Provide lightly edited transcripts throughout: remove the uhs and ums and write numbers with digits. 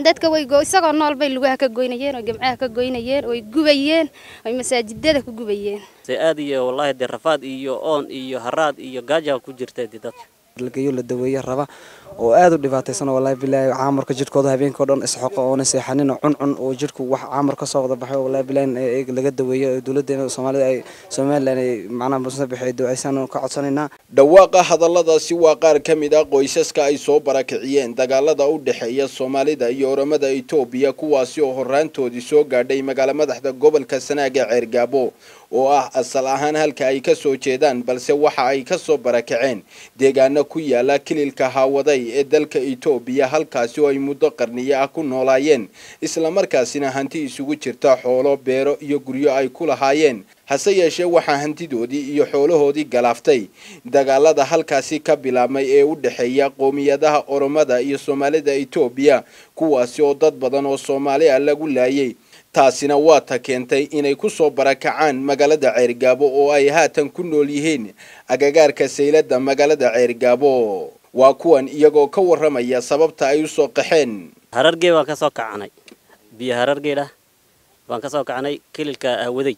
dadka way isagoo nool bay lugaha ka goynayeen oo gamcaha ka goynayeen oo ay gubayeen oo masaajidada ku gubayeen aad iyo wallahi de rafaad iyo oon iyo haraad iyo gaaja ku jirtay dadka lageeyo la daweeyo raba oo aad u dhibaataysan wallahi billahi caamarka jirkooda habeenkii dhan isxoqo oo seexanin cuncun oo jirku wax caamar ka soo wada baxay wallahi billahi laga daweeyo dawladdeena Soomaaliya ay Soomaaliland macna musabbixay ducaysan ka codsanayna dhawaaqa hadalladaasi waa qaar ka mid ah qoysaska ay soo barakiciyeen dagaalada u dhaxeeya Soomaalida iyo Oromada Itoobiya kuwaasi oo horaantoodii soo gaadhay magaalada madaxda gobolka Sanaag ee Ceergaabo oo ah asal ahaan halka ay ka soo jeedaan balse waxa ay ka soo barakaceen deegaano ku yaala kililka Haawaday ee dalka Itoobiya halkaasi oo ay muddo qarniyo ah ku noolaayeen isla markaasina hanti isugu jirta xoolo beero iyo guryo ay ku lahaayeen hase yeeshee waxa hantidoodii iyo xoolahoodii galaaftay dagaalada halkaasi ka bilaabmay ee u dhaxeeya qoomiyadaha Oromada iyo Soomaalida Itoobiya kuwaasi oo dad badan oo Soomaali ah lagu laayay taasina waa ta keentay inay ku soo barakacaan magaalada Ceergaabo oo ay haatan ku nool yihiin agagaarka saylada magaalada Ceergaabo waa kuwan iyagoo ka waramaya sababta ay u soo qaxeen harargee waan ka soo kacanay biyo harargeeda waan ka soo kacanay kililka Haawaday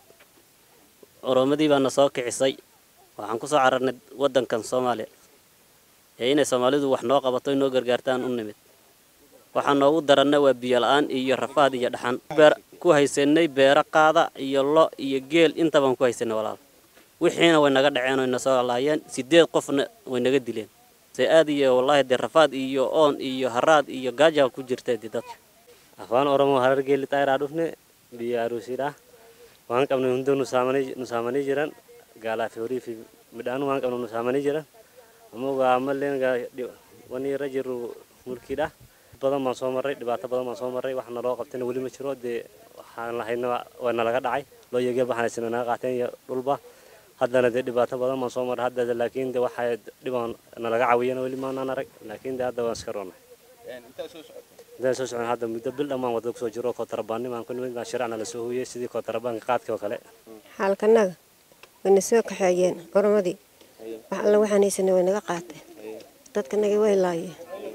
Oromadii baan soo kicisay waxaan ku soo cararnay wadankan Soomaaliya inay Soomaalidu wax noo qabato inoo gargaartaan u nimid waxaan noogu daranay waa biyo la'aan iyo rafaad iyo dhaxan ku haysanay beera qaada iyo lo iyo geel inta baan ku haysanay walaal wixiina way naga dhaceen oo ina soo laayeen 8 qofna way naga dileen aad iyo wallahi de rafaad iyo oon iyo haraad iyo gaaja ku jirtay dadka afaan Oromo harargee litayra dhufne biyo aruusida waan qabnay hundu nusaamani jiran gaala fiori fi midaan waan qabnay nusaamani jiran amuga amaleen wani rajiru mulkida badan ma soo maray dhibaato badan ma soo maray waxna loo qabtay wali ma jiro de waxaan lahayna wana laga dhacay loo yeegay baxaysan naga qaateen iyo dhulba haddana de dhibaato badan ma soo maray hadda laakiin de waxa dhibaan laga caawiyana wali ma aan arag laakiin de hadda waan iska roonay inta soo socon hadda muddo bil dhamaan wada ku soo jiro kontrabaanni maan ku nimid shircana la soo hooyay sidii kontrabaanka qaadka kale halkanaga wana soo kaxayeen Oromadii wax alla waxaan haysanay way naga qaatay dadka naga way laayeen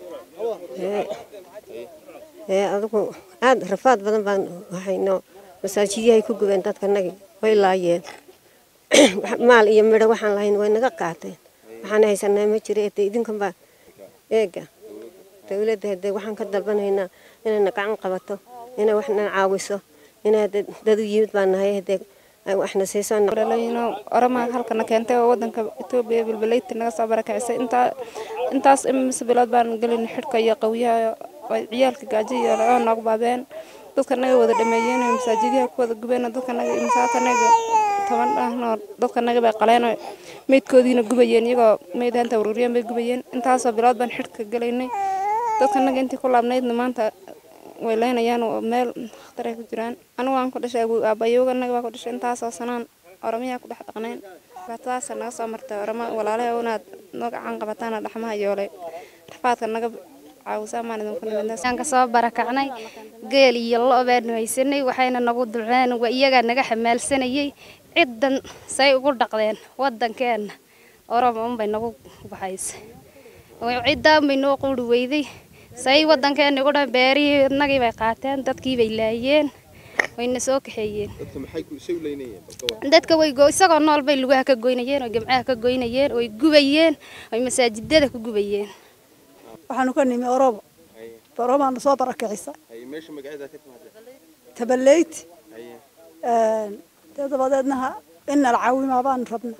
adigu aad rafaad badan baan waxayno masaajidii ay ku gubeen dadka naga way laayeen maal iyo midho waxaan lahayn way naga qaateen waxaan haysanay ma jiro idinkan ba eega dawladda waxaan ka dalbanaynaa inay gacan qabato inay waxna caawiso inay dad yimid baan nahay ay waxna siisan Oromada halkan keentay wadanka Itoobiya bilbileyti naga soo barakaysay intaas imsbilaad baan galin xidhka iyo qawiyaha ciyaalka gaajo iyo oo naga baabeen dadka naga wada dhameeyeen masaajidada ku wada gubeen dadka naga imsaatanaga toban ahna dadka naga bay qaleen meedkoodiina gubayeen iyagoo meedaanta ururiyeen bay gubayeen intaas bilaad baan xidhka galaynay dadka naga intii ku laabnayd maanta way leenayaan oo meel khatar ku jiraan anigu aan ku dhashay aabayooga naga waa ku dhashay intaas oo sanaan Oromiya ku dhex dhaqneen baataas naga soo martay Oromo walaalahay oo naad naga gacan qabataan dhaxmaha yoolay rafaadka naga caawisa maalintan ku nimid aan ka soo barakacnay geel iyo lo baan haysanay waxayna nagu duceen waa iyaga naga xamaalsanayay ciidan say ugu dhaqdeen wadankeena Oromo bay nagu baxaysay way ciidan bay noo quri weyday say wadankeena ugu dhan beeri nagii bay qaateen dadkii bay laayeen wayna soo kaxeeyeen dadka maxay ku soo leynayeen dadka way isagoo nool bay lugaha ka goynayeen oo gamcaha ka goynayeen oo ay gubayeen oo masaajidada ku gubayeen waxaanu ka nimi Oromo Oromo soo barakacisa meesha magaceeda ka timaada Tabaleyti dadbadeedna in la caawimo baan rabnaa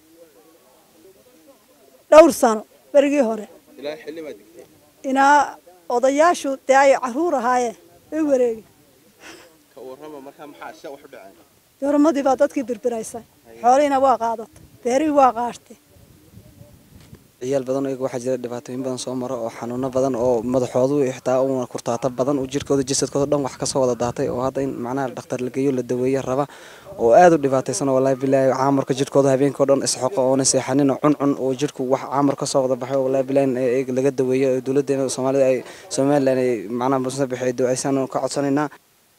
dhowr sano berigii hore ilaa xilli ma digtay ina odayaashu ay caruur ahaayeen ay wareegay ka warrama markaa maxaa wax u dhacay Oromadii baa dadkii birbiraysay xoolihiina waa qaadatay beeri waa qaartay ciyaal badan oo waxa jira dhibaatooyin badan soo maro oo xanuuno badan oo madaxoodu xitaa oo kurtaata badan oo jirkooda jasadkooda dhan wax ka soo wada daatay oo hadda in macnaha dhakhtar la geeyo la daweeyo raba oo aad u dhibaataysan wallahi billahi caamarka jirkooda habeenkii dhan isxoqo oo seexanin cuncun oo jirku wax caamar ka soo wada baxay wallahi billahi laga daweeyo dawladdeena Soomaaliya ay Soomaaliland macnaha musabbixay ducaysan ka codsanayna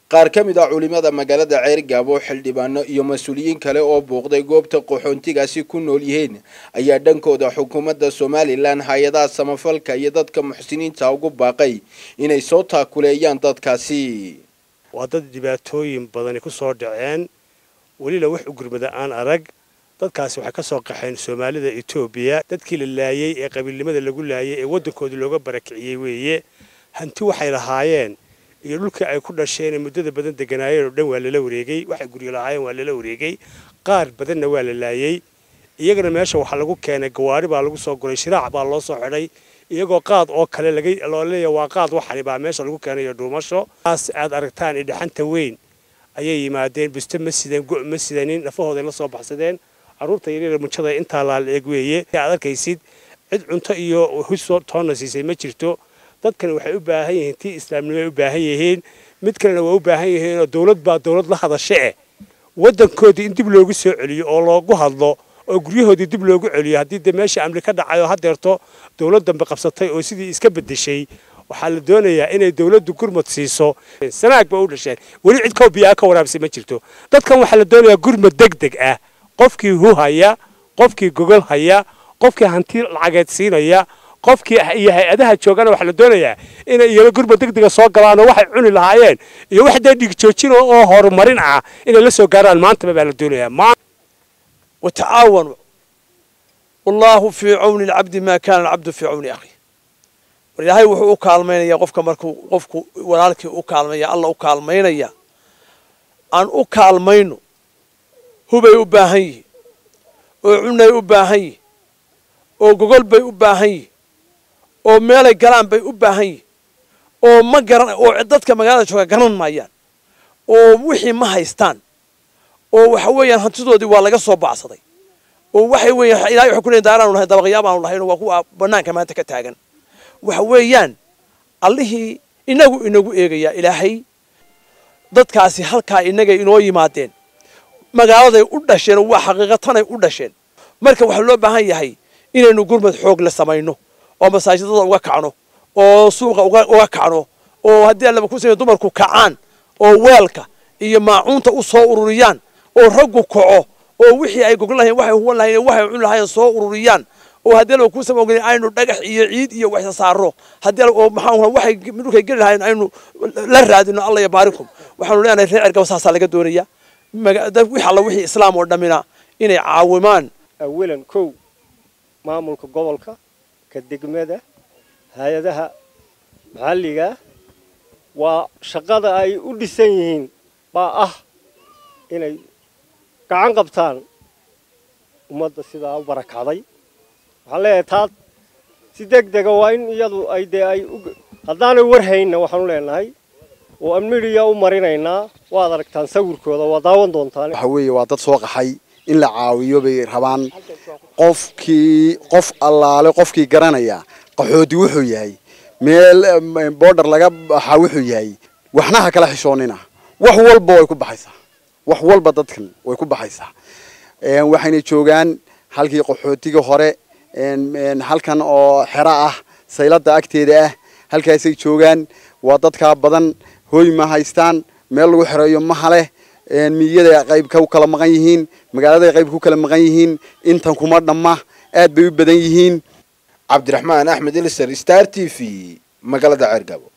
qaar ka mid ah culimada magaalada Ceergaabo xildhibaano iyo mas'uuliyiin kale oo booqday goobta qaxoontigaasi ku nool yihiin ayaa dhankooda xukuumadda Soomaaliland hay'adaha samafalka iyo dadka muxsiniinta ugu baaqay inay soo taakuleeyaan dadkaasi. waa dad dhibaatooyin badan ku soo dhaceen wali la wax u gurmada aan arag dadkaasi waxa ka soo qaxeen Soomaalida Itoobiya dadkii la laayay ee qabiilnimada lagu laayay ee wadankooda looga barakiciyay weeye hanti waxay lahaayeen iyo dhulka ay ku dhasheen muddada badan deganaayeen oo dhan waa la wareegay waxay guriga lahaayeen waa la wareegay qaar badanna waa la laayay iyagana meesha waxa lagu keenay gawaari baa lagu soo guray shiraac baa loo soo xidhay iyagoo qaad oo kale laga loo leeyahay waa qaad waxani baa meesha lagu keenay dhuumasho taas aad aragtaan idhaxanta weyn ayay yimaadeen bista masidanin nafahooda la soo baxsadeen caruurta yaryar munjada inta la eeg weeye aad arkaysid cid cunto iyo huso toona siisay ma jirto dadkan waxay u baahan yihiin tii islaamnimo u baahan yihiin mid kalena waa u baahan yihiin oo dawlad la hadashay wadankoodii in dib loogu soo celiyo oo loogu hadlo oo guryahoodii dib loogu celiyo haddii meesha amri ka dhacayo hadeerto dawladdan qabsatay oo sidii iska bedeshay waxaa la doonayaa inay dawladdu gurmad siiso sanaag ba u dhasheen wali cid ka biyaa ka waraabsay ma jirto dadkan waxaa la doonayaa gurmad degdeg ah qofkii haya qofkii gogol haya qofkii hanti lacageed siinaya qofkii iyo hay'adaha joogana waxa la doonayaa inay iyaga gurmad degdeg soo galaan oo waxay cuni lahaayeen iyo wax dhig joojin oo horumarin ah inay la soo gaaraan maanta baa la doonayaa وتعاونوا والله في عون العبد ما كان العبد في عون أخيه ولهاي وحو كالمين يا قفك مركو قفك ولالك كالمين يا الله كالمين يا أن كالمينو هو بي أباهي وعنا أباهي وجوجل بي أباهي ومالي جرام بي أباهي وما جرام وعدتك مجال شو جرام مايان ووحي ما هيستان وحويان هنتدودي waa laga soo bacsaday oo waxay weeyaan ilaahay wuxuu ku leeyahay daaraan uu dabaqyaab aan lahayn waa ku banaanka maanta ka taagan waxa weeyaan allihii inagu eegaya ilaahay dadkaasi halka inaga inoo yimaadeen magaaladay u dhasheen waa xaqiiqatan ay u dhasheen marka waxa loo baahan yahay inaynu gurmad xoog la sameeyno oo masaajidada uga kacno oo suuqa uga kacno oo haddii alla ku sameeyo dumarku kacaan oo weelka iyo maacuunta u soo ururiyaan oo raggu kaco oo wixii ay gogol lahayn waxay huwan lahayn waxay cun lahayn soo ururiyaan oo haddii la ku sameeyay aynu dhagax iyo ciid iyo wax saaro haddii oo maxaan waxay midukay gal lahayn aynu la raadino Allah ya baarikum waxaanu leenahay reer Ceergaabo saasa laga doonaya wixii islaam oo dhamina inay caawimaan awalan kow maamulka gobolka ka degmada hay'adaha maxalliga waa shaqada ay u dhisan yihiin baa inay gacan qabtaan ummadda sida u barakacday waxaan leeyahay taad si degdeg ah waa in iyadu ay haddaanay war hayna waxaan leenahay oo amniga u marinaynaa waad aragtaan sawirkooda waa daawan doontaan waxa weeye waa dad soo qaxay in la caawiyo bay rabaan qof allaale qofkii garanaya qaxoodi wuxuu yahay meel border laga baxa wuxuu yahay waxna ha kala xishoonina wax walba way ku baxaysaa wax walba dadkan way ku baxaysaa waxayna joogaan halkii qaxootiga hore halkan oo xira ah saylada agteeda ah halkaasay joogaan waa dadka badan hooy ma haystaan meel lagu xireeyo ma hale miyada qayb ka kala maqan yihiin magaalada qayb ku kala maqan yihiin intan kuma dhamma aad bay u badan yihiin Cabdiraxmaan Axmed Ilsar Star TV magaalada Ceergaabo.